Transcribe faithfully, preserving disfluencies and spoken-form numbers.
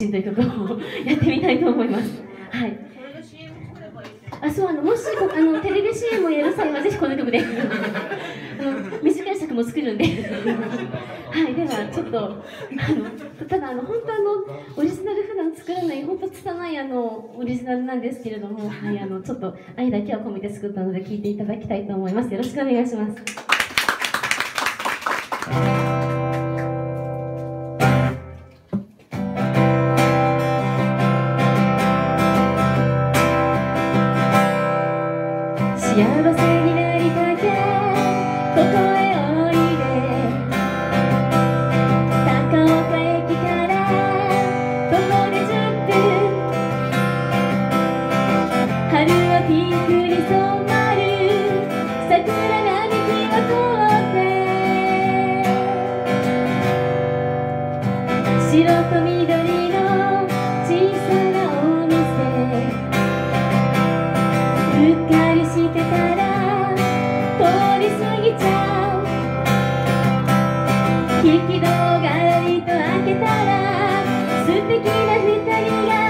という曲をやってみたいと思います。はい。あ、そう、あのもしあのテレビ シーエム をやる際はぜひこの曲であの短い尺も作るんではい、ではちょっとあのただあの本当あのオリジナル普段作らない本当拙いあのオリジナルなんですけれども、はい、あのちょっと愛だけを込めて作ったので聴いていただきたいと思います。よろしくお願いします。幸せになりたきゃここへおいで、高岡駅から徒歩でじゅっぷん、春はピンクに染まる桜並木を通って、白と緑の小さなお店、うっかりしてたら通り過ぎちゃう、引き戸をガラリと開けたら素敵な二人が